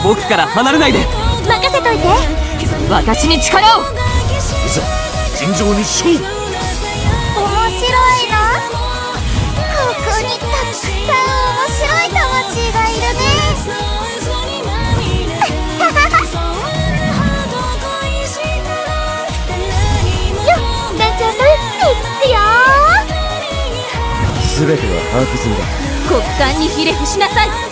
僕から離れないで。 任せといて。 私に力を。 いざ尋常に勝負。 面白いな。ここにたくさん面白い魂がいるね。よっ、団長さん、いくよ。 全ては把握済みだ。 国間にひれ伏しなさい。